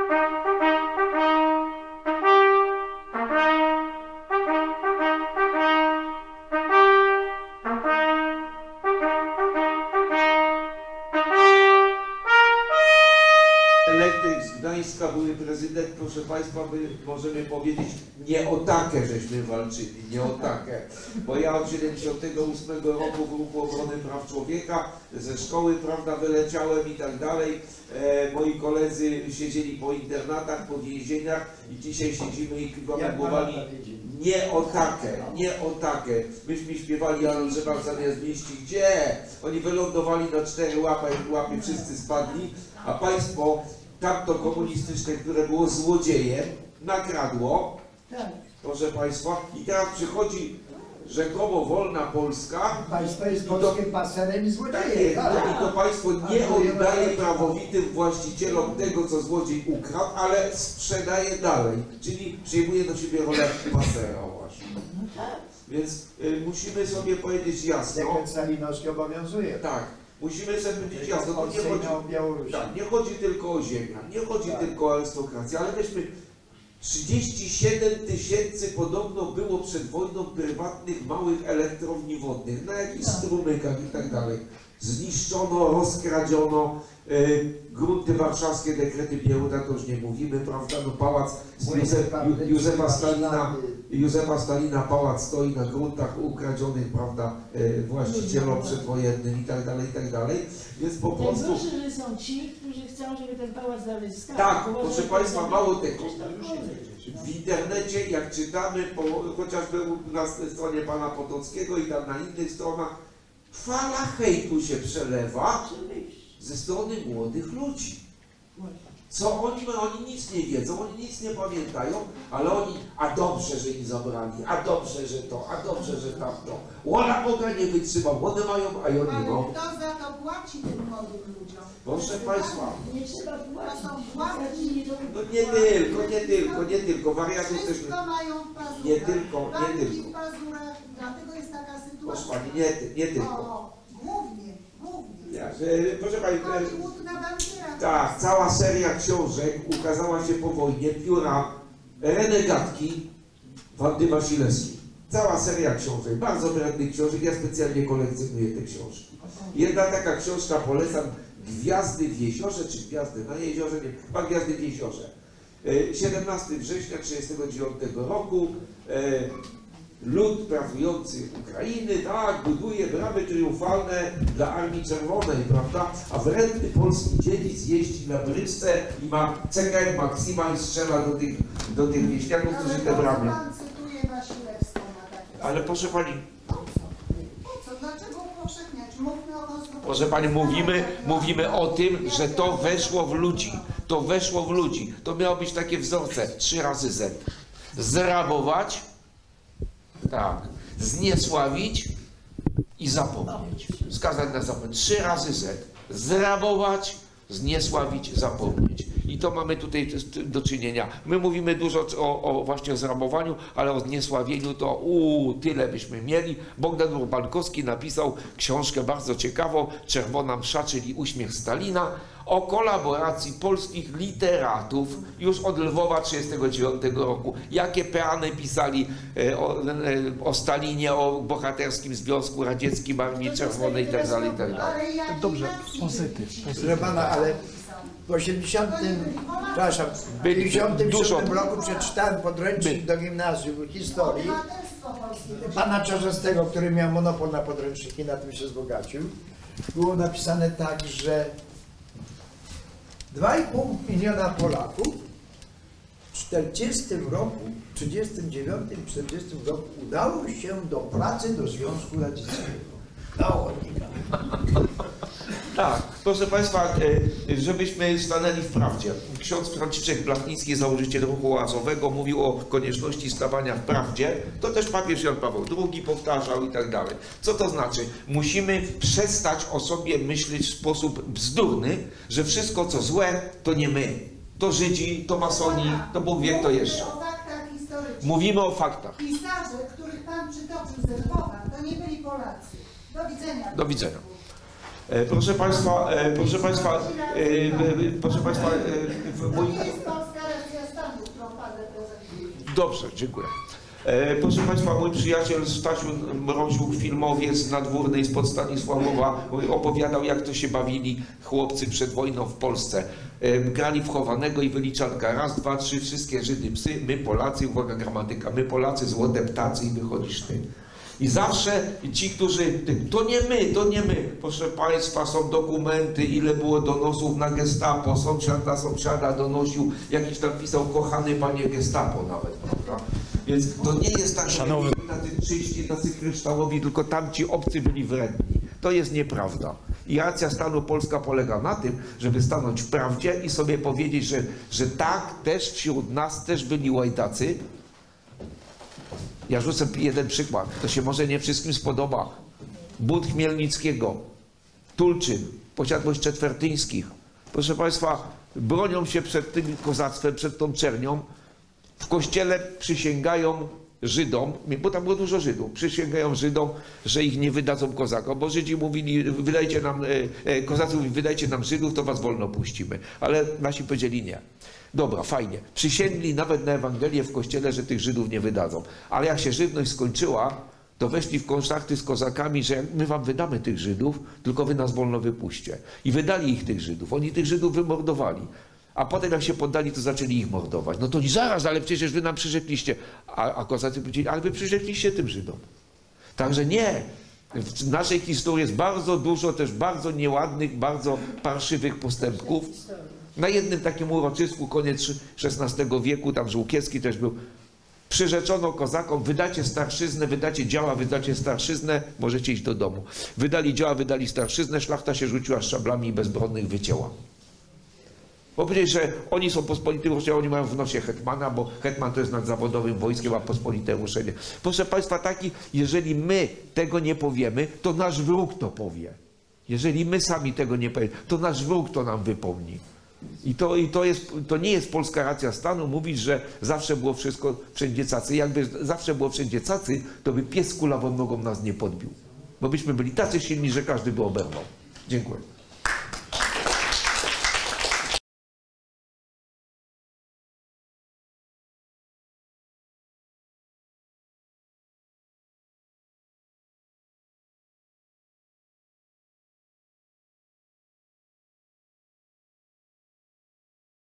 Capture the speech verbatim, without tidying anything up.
Były prezydent, proszę Państwa, my możemy powiedzieć, nie o takę żeśmy walczyli, nie o takę, bo ja od siedemdziesiątego ósmego roku w ruchu obrony praw człowieka, ze szkoły, prawda, wyleciałem i tak dalej, e, moi koledzy siedzieli po internatach, po więzieniach i dzisiaj siedzimy i kiwamy głowami, nie o takę, nie o takę, myśmy śpiewali, ale trzeba zamiast mieści, gdzie? Oni wylądowali na cztery łapy, łapy wszyscy spadli, a Państwo tamto komunistyczne, które było złodziejem, nakradło, tak. Proszę Państwa, i teraz przychodzi rzekomo wolna Polska. Państwo jest polskim paserem i złodziejem. Tak, no i to państwo nie oddaje prawowitym właścicielom tego, co złodziej ukradł, ale sprzedaje dalej, czyli przyjmuje do siebie rolę pasera właśnie. Więc y, musimy sobie powiedzieć jasno. Dekret stalinowski obowiązuje. Tak. Musimy sobie powiedzieć jasno, to nie chodzi, tak, nie chodzi tylko o ziemię, nie chodzi tak. tylko o arystokrację, ale weźmy trzydzieści siedem tysięcy podobno było przed wojną prywatnych małych elektrowni wodnych, na jakichś strumykach i tak dalej. Zniszczono, rozkradziono, y, grunty warszawskie, dekrety Bieruta, to już nie mówimy, prawda, no pałac Józef, Józefa Stalina, Józefa Stalina, pałac stoi na gruntach ukradzionych, prawda, y, właścicielom przedwojennym i tak dalej, i tak dalej, więc po prostu... Najgorsze, że są ci, którzy chcą, żeby ten pałac dalej stał. Tak, proszę Państwa, mało tego. W internecie, jak czytamy, po, chociażby na stronie pana Potockiego i tam na innych stronach, fala hejtu się przelewa ze strony młodych ludzi. Co oni mają? Oni nic nie wiedzą, oni nic nie pamiętają, ale oni, a dobrze, że im zabrali, a dobrze, że to, a dobrze, że tamto. Łola Boga nie wytrzymał, one mają, a oni ale no. kto za to płaci tym młodym ludziom? Proszę Państwa. Nie trzeba płacić. To są płatki. No nie tylko, nie tylko, nie tylko. Wariatów też Wszystko mają w pazurach. nie tylko, nie Banki tylko. w pazurach, dlatego jest taka sytuacja. Proszę Pani, nie, nie tylko. O, głównie, głównie. Ja, że, proszę Pani, Chodzi łuk na bankiera. tak, cała seria książek ukazała się po wojnie, pióra Renegatki Wandy Wasilewskiej. Cała seria książek, bardzo wrednych książek, ja specjalnie kolekcjonuję te książki. Jedna taka książka polecam, Gwiazdy w jeziorze, czy Gwiazdy na jeziorze, nie, chyba Gwiazdy w jeziorze. siedemnastego września tysiąc dziewięćset trzydziestego dziewiątego roku lud pracujący Ukrainy, tak, buduje bramy triumfalne dla Armii Czerwonej, prawda? A wredny polski dziedzic jeździ na bryczce i ma C K M Maksima i strzela do tych, do tych wieśniaków, którzy te bramy. Pan cytuje Wasilewską na takie. Ale proszę Pani, Po co? Po co? Dlaczego upowszechniać? Mówmy o konstrukcji. proszę Pani, mówimy, mówimy o tym, że to weszło w ludzi. To weszło w ludzi. To miało być takie wzorce, trzy razy Z. Zrabować, tak, zniesławić i zapomnieć. Skazać na zapomnieć. Trzy razy Z. Zrabować, zniesławić, zapomnieć. I to mamy tutaj do czynienia. My mówimy dużo o, o właśnie o zrabowaniu, ale o zniesławieniu to uu, tyle byśmy mieli. Bogdan Urbankowski napisał książkę bardzo ciekawą, Czerwona msza, czyli uśmiech Stalina, o kolaboracji polskich literatów już od Lwowa tysiąc dziewięćset trzydziestego dziewiątego roku. Jakie peany pisali e, o, e, o Stalinie, o bohaterskim Związku Radzieckim, Armii Czerwonej i tak dalej, i tak dalej. Dobrze, pozytyw. Proszę pana, ale w osiemdziesiątym, przepraszam, w dziewięćdziesiątym siódmym roku przeczytałem podręcznik do gimnazjum historii pana Czarzastego, który miał monopol na podręczniki, na tym się wzbogacił. Było napisane tak, że dwa i pół miliona Polaków w czterdziestym roku, trzydziestym dziewiątym, czterdziestym roku udało się do pracy do Związku Radzieckiego. Na ochotnika. Tak, proszę Państwa, żebyśmy stanęli w prawdzie. Ksiądz Franciszek Blachnicki, założyciel ruchu oazowego, mówił o konieczności stawania w prawdzie. To też papież Jan Paweł drugi powtarzał i tak dalej. Co to znaczy? Musimy przestać o sobie myśleć w sposób bzdurny, że wszystko co złe to nie my. To Żydzi, to masoni, to Bóg wie kto jeszcze. Mówimy o faktach. Pisarze, których Pan przytoczył ze Lwowa, to nie byli Polacy. Do widzenia. Do widzenia. Proszę Państwa, proszę Państwa, proszę Państwa, mój... Dobrze, dziękuję. E, proszę Państwa, mój przyjaciel Stasiu Mroziuk, filmowiec z Nadwórnej, spod Stanisławowa, opowiadał, jak to się bawili chłopcy przed wojną w Polsce. E, grali w chowanego i wyliczanka. Raz, dwa, trzy, wszystkie Żydy psy, my Polacy, uwaga gramatyka, my Polacy złote ptacy i wychodzisz ty. I zawsze ci, którzy, to nie my, to nie my, proszę Państwa, są dokumenty, ile było donosów na gestapo, sąsiad na sąsiada donosił, jakiś tam pisał, kochany panie gestapo nawet, prawda? Więc to nie jest tak, że byli tacy czyści, tacy kryształowi, tylko tamci obcy byli wredni. To jest nieprawda. I racja stanu polska polega na tym, żeby stanąć w prawdzie i sobie powiedzieć, że, że tak, też wśród nas też byli łajdacy. Ja rzucę jeden przykład, to się może nie wszystkim spodoba. Bunt Chmielnickiego, Tulczyn, posiadłość Czetwertyńskich. Proszę Państwa, bronią się przed tym kozactwem, przed tą czernią. W kościele przysięgają Żydom, bo tam było dużo Żydów, przysięgają Żydom, że ich nie wydadzą kozakom, bo Żydzi mówili, wydajcie nam, e, kozacy mówili, wydajcie nam Żydów, to was wolno puścimy. Ale nasi powiedzieli nie. Dobra, fajnie. Przysięgli nawet na Ewangelię w kościele, że tych Żydów nie wydadzą. Ale jak się żywność skończyła, to weszli w konszachty z kozakami, że my wam wydamy tych Żydów, tylko wy nas wolno wypuśćcie. I wydali ich tych Żydów. Oni tych Żydów wymordowali. A potem jak się poddali, to zaczęli ich mordować. No to nie zaraz, ale przecież wy nam przyrzekliście. A, a kozacy powiedzieli, ale wy przyrzekliście tym Żydom. Także nie. W naszej historii jest bardzo dużo też bardzo nieładnych, bardzo parszywych postępków. Na jednym takim uroczysku, koniec szesnastego wieku, tam Żółkiewski też był, przyrzeczono kozakom, wydacie starszyznę, wydacie działa, wydacie starszyznę, możecie iść do domu. Wydali działa, wydali starszyznę, szlachta się rzuciła szablami i bezbronnych wycięła. Bo powiedzieli, że oni są pospolitym ruszeniem, oni mają w nosie hetmana, bo hetman to jest nad zawodowym wojskiem, a pospolite ruszenie. Proszę Państwa, taki, jeżeli my tego nie powiemy, to nasz wróg to powie. Jeżeli my sami tego nie powiemy, to nasz wróg to nam wypomni. I, to, i to, jest, to nie jest polska racja stanu mówić, że zawsze było wszystko wszędzie cacy. Jakby zawsze było wszędzie cacy, to by pies kulawą nogą nas nie podbił. Bo byśmy byli tacy silni, że każdy by oberwał. Dziękuję.